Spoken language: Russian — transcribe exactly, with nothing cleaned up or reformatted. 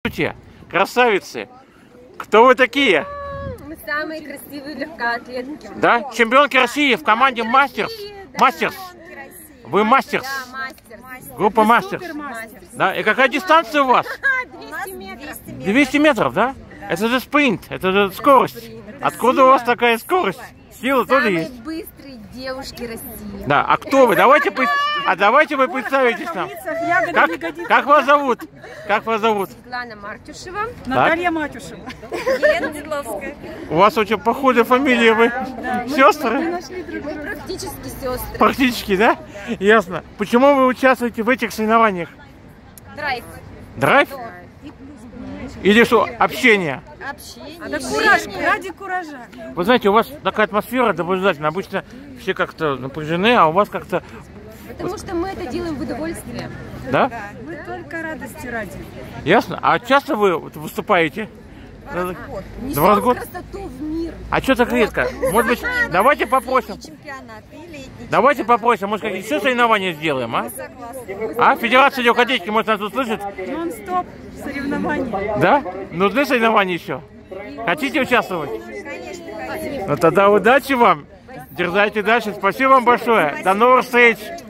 Здравствуйте, красавицы. Кто вы такие? Мы самые красивые легкоатлетки. Да? Чемпионки России в команде Мастерс. Мастерс. Вы Мастерс. Да, мастер. Группа Мастерс. Да? И какая дистанция у вас? двести метров. двести метров, да? Это же спринт, это же скорость. Откуда у вас такая скорость? Сила тоже Самые есть. быстрые девушки России. Да, а кто вы? Давайте, пред- а давайте вы представитесь нам. Как, как вас зовут? Как вас зовут? Светлана Мартюшева. Наталья Матюшева. Елена Дедловская. У вас очень похожая фамилия, вы сестры? Мы практически сестры. Практически, да? Ясно. Почему вы участвуете в этих соревнованиях? Драйв. Драйв? Или что, общение? Общение. Да кураж, ради куража. Вы знаете, у вас такая атмосфера доброжелательная. Обычно все как-то напряжены, а у вас как-то... Потому что мы это делаем в удовольствие. Да? Мы только радости ради. Ясно. А часто вы вот выступаете? Несем Два раза в год? красоту в мир. А что так редко? Может быть, давайте попросим. Чемпионат и летний. Давайте попросим, может, какие еще соревнования сделаем, а? А? Федерация легкоатлетики, может, нас услышит? Нон-стоп соревнования. Да? Нужны соревнования еще? Хотите участвовать? Конечно, конечно. Ну тогда удачи вам. Дерзайте дальше. Спасибо вам большое. До новых встреч.